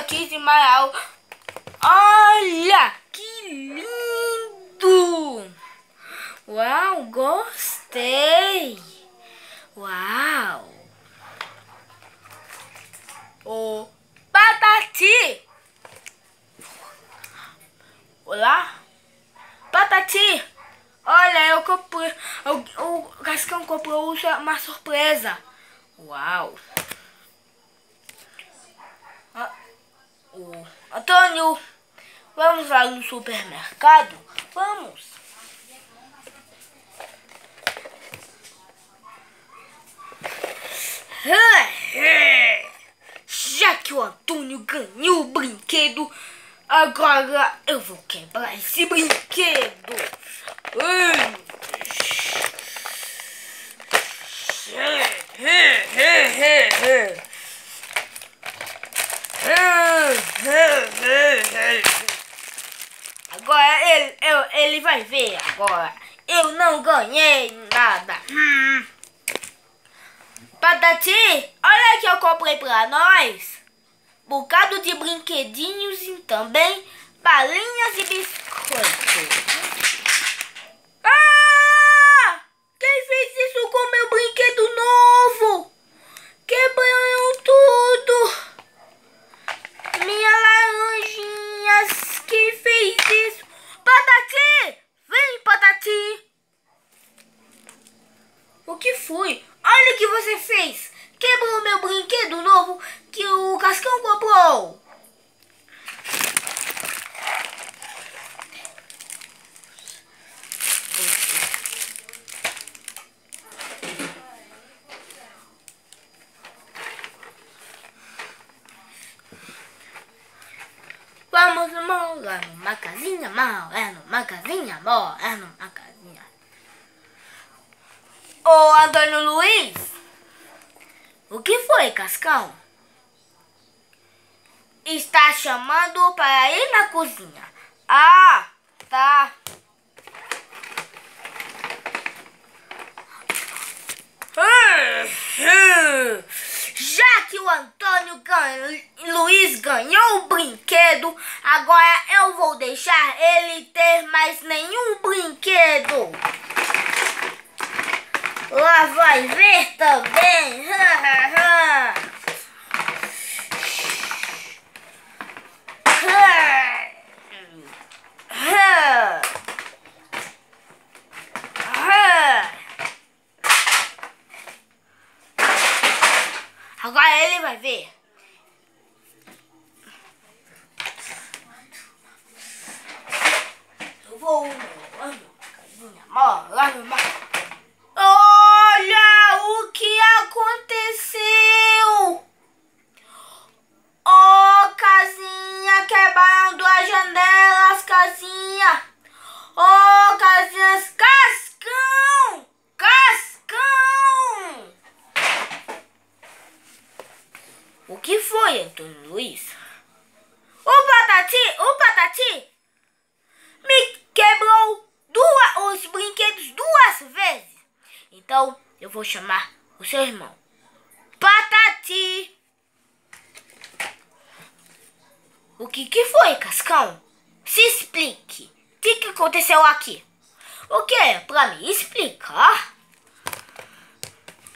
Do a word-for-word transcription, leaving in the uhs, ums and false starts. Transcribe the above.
Kiss My All. Olha que lindo! Uau, gostei! Uau! O Patati! Olá? Patati! Olha, eu comprei. O, o Cascão comprou uma surpresa. Uau! Ah, o Antônio, vamos lá no supermercado? Vamos! Já que o Antônio ganhou o brinquedo, agora eu vou quebrar esse brinquedo. Agora ele, eu, ele vai ver agora. Eu não ganhei nada. Hum. Patati, olha que eu comprei pra nós. Bocado de brinquedinhos e também balinhas e biscoitos. Ah! Quem fez isso com meu brinquedo novo? Quebraram tudo. Minha laranjinhas. Quem fez isso? Patati! Vem, Patati! O que foi? Olha o que você fez! Quebrou meu brinquedo novo que o Cascão comprou! Vamos morar numa casinha, morar numa casinha, morar numa casinha. Ô, Antônio Luiz, o que foi, Cascão? Está chamando para ir na cozinha. Ah, tá. Já que o Antônio ganha, Luiz ganhou o brinquedo, agora eu vou deixar ele ter mais nenhum brinquedo. Lá vai ver também. Agora ele vai ver. Eu vou morar numa casinha. Olha o que aconteceu! Oh, casinha quebrando as janelas, casinha! Oh, casinhas, Cascão! Cascão! O que foi, Antônio Luiz? O Patati, o Patati me quebrou duas, os brinquedos duas vezes. Então, eu vou chamar o seu irmão. Patati! O que que foi, Cascão? Se explique. O que que aconteceu aqui? O que é? Pra me explicar?